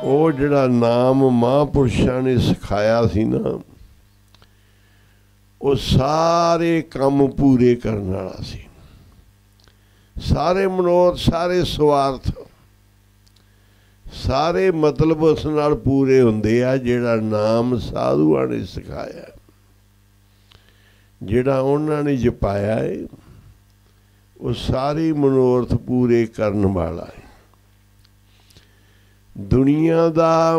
ਉਹ ਜਿਹੜਾ ਨਾਮ ਮਹਾਂਪੁਰਸ਼ਾਂ ਨੇ ਸਿਖਾਇਆ ਸੀ ਨਾ, ਉਹ ਸਾਰੇ ਕੰਮ ਪੂਰੇ ਕਰਨ ਵਾਲਾ ਸੀ। ਸਾਰੇ ਮਨੋਰਥ, ਸਾਰੇ ਸਵਾਰਥ, ਸਾਰੇ ਮਤਲਬ ਉਸ ਨਾਲ ਪੂਰੇ ਹੁੰਦੇ ਆ ਜਿਹੜਾ ਨਾਮ ਸਾਧੂਆਂ ਨੇ ਸਿਖਾਇਆ, ਜਿਹੜਾ ਉਹਨਾਂ ਨੇ ਜਪਾਇਆ ਹੈ, ਉਹ ਸਾਰੇ ਮਨੋਰਥ ਪੂਰੇ ਕਰਨ ਵਾਲਾ ਹੈ। ਦੁਨੀਆ ਦਾ,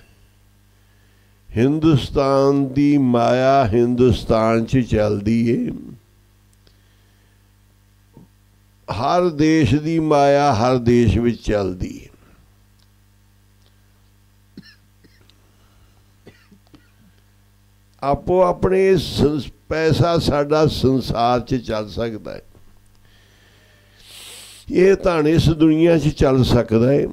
ਹਿੰਦੁਸਤਾਨ ਦੀ ਮਾਇਆ ਹਿੰਦੁਸਤਾਨ 'ਚ ਚੱਲਦੀ ਏ, ਹਰ ਦੇਸ਼ ਦੀ ਮਾਇਆ ਹਰ ਦੇਸ਼ ਵਿੱਚ ਚੱਲਦੀ ਹੈ। ਆਪੋ ਆਪਣੇ ਪੈਸਾ ਸਾਡਾ ਸੰਸਾਰ 'ਚ ਚੱਲ ਸਕਦਾ ਹੈ, ਇਹ ਤਾਂ ਇਸ ਦੁਨੀਆ 'ਚ ਚੱਲ ਸਕਦਾ ਹੈ।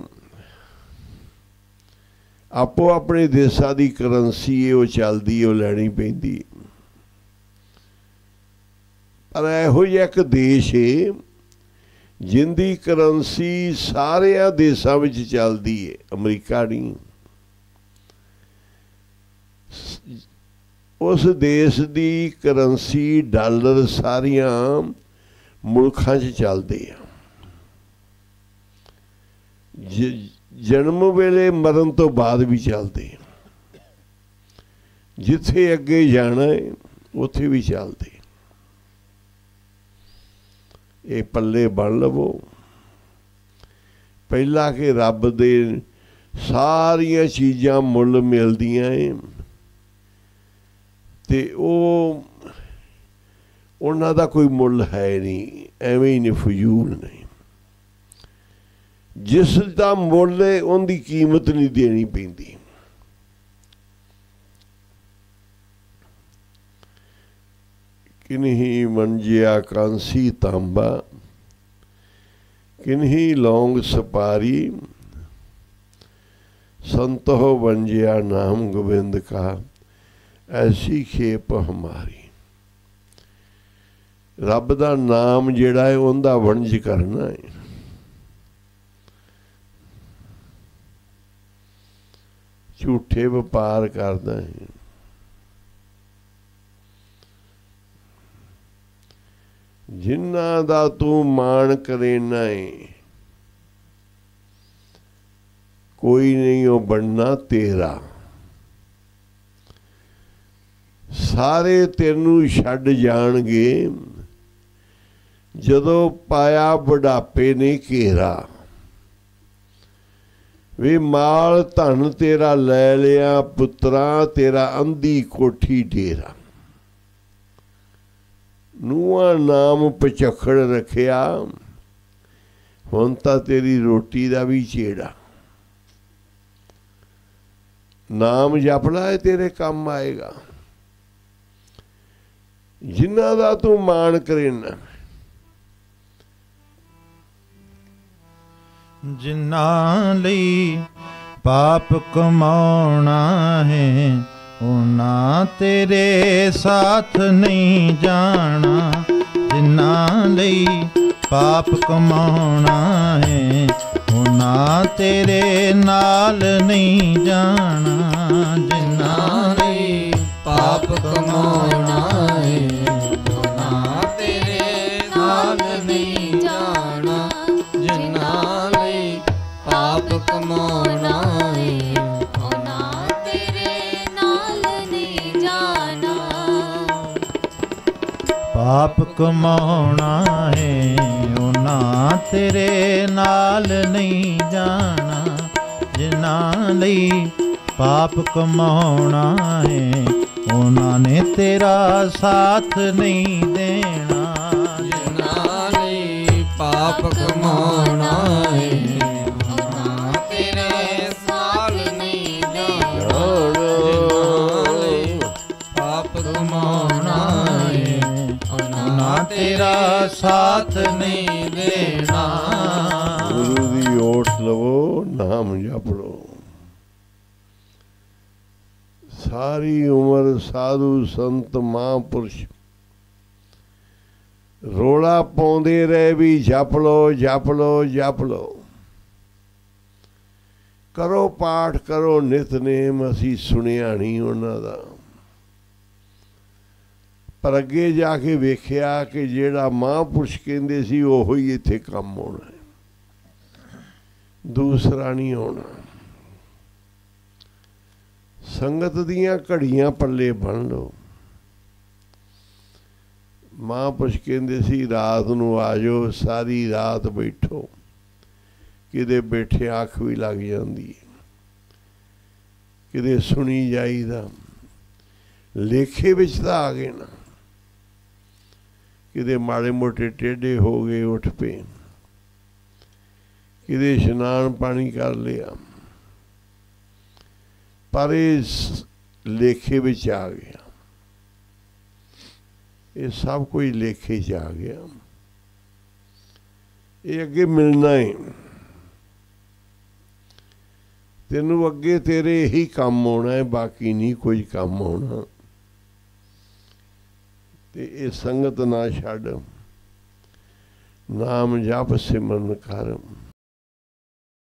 ਆਪੋ ਆਪਣੇ ਦੇਸ਼ਾਂ ਦੀ ਕਰੰਸੀ ਹੈ, ਉਹ ਚੱਲਦੀ, ਉਹ ਲੈਣੀ ਪੈਂਦੀ। ਪਰ ਇਹੋ ਜਿਹਾ ਇੱਕ ਦੇਸ਼ ਹੈ ਜਿੰਦੀ ਕਰੰਸੀ ਸਾਰਿਆਂ ਦੇਸ਼ਾਂ ਵਿੱਚ ਚੱਲਦੀ ਹੈ, ਅਮਰੀਕਾ ਨਹੀਂ। ਉਸ ਦੇਸ਼ ਦੀ ਕਰੰਸੀ ਡਾਲਰ ਸਾਰੀਆਂ ਮੁਲਕਾਂ 'ਚ ਚੱਲਦੇ ਆ। ਜਨਮ ਵੇਲੇ ਮਰਨ ਤੋਂ ਬਾਅਦ ਵੀ ਚੱਲਦੇ, ਜਿੱਥੇ ਅੱਗੇ ਜਾਣਾ ਹੈ ਉੱਥੇ ਵੀ ਚੱਲਦੇ। ਇਹ ਪੱਲੇ ਬਣ ਲਵੋ ਪਹਿਲਾਂ ਕਿ ਰੱਬ ਦੇ ਸਾਰੀਆਂ ਚੀਜ਼ਾਂ ਮੁੱਲ ਮਿਲਦੀਆਂ ਏ, ਤੇ ਉਹ ਉਹਨਾਂ ਦਾ ਕੋਈ ਮੁੱਲ ਹੈ ਨਹੀਂ, ਐਵੇਂ ਹੀ ਨੇ, ਫਜ਼ੂਲ ਨਹੀਂ। ਜਿਸ ਦਾ ਮੁੱਲ ਹੈ ਉਹਦੀ ਕੀਮਤ ਨਹੀਂ ਦੇਣੀ ਪੈਂਦੀ। ਕਿਨਹੀ ਮੰਜਿਆ ਕਾਂਸੀ ਤਾਂਬਾ, किन्ही लौंग सपारी, संतो वंजिया नाम गोविंद का, ऐसी खेप हमारी। रब दा नाम जिहड़ा है उनका वंज करना है। झूठे व्यापार करदा है, जिन्ना दा तू मान करेना है, कोई नहीं हो बनना तेरा। सारे तेनू छड्ड जाणगे जदों पाया बुढ़ापे ने घेरा। वे माल धन तेरा लै लिया पुत्रा, तेरा अंधी कोठी डेरा। ਨੂੰਹਾਂ नाम पचखड़ रखिया, हुण तां तेरी रोटी दा भी छेड़ा। नाम जपला है तेरे काम आएगा। जिन्ना दा तू मान करेना, जिन्ना लई पाप कमाउणा है, उना तेरे साथ नहीं जाना। जिन्ना लई पाप कमाउणा है, उना तेरे नाल नहीं जाना। जिन्ना लई पाप कमाउणा है, उना तेरे नाल नहीं जाना। जिन्ना लई पाप कमाउणा है, पाप कमाउणा है, उना तेरे नाल नहीं जाना। जिन्ना लई पाप कमाउणा है, उना ने तेरा साथ नहीं देना। जिन्ना लई पाप कमाउणा है, उना तेरे साथ नहीं देना। जिन्ना लई पाप कमाउणा है, ना तेरा साथ नहीं देना। गुरु दी ओट लवो, नाम जप लो। सारी उम्र साधु संत महापुरुष रोला पाउंदे रहे भी जप लो जप लो जप लो। करो पाठ करो नितनेम, असी सुनिया नहीं उन्हां दा। पर अगे जाके वेख्या कि जेड़ा महापुरुष कहंदे सी ओहो ही इत्थे काम होना है, दूसरा नहीं होना। संगत दियां घड़ियां पल्ले बन लो। महापुरुष कहंदे सी रात नूं आ जाओ, सारी रात बैठो, किते बैठे अख भी लग जाती है, किते सुनी जाईदा। लेखे विच तां आ गए ना, किते माड़े मोटे टेढ़े हो गए उठ पे, किते इशनान पानी कर लिया, पर इस लेखे विच आ गया। ये सब कुछ लेखे च आ गया। ये अगे मिलना है तेनू, अगे तेरे यही काम होना है, बाकी नहीं कोई काम होना। ते ये संगत ना छड़, नाम जप सिमरन कर।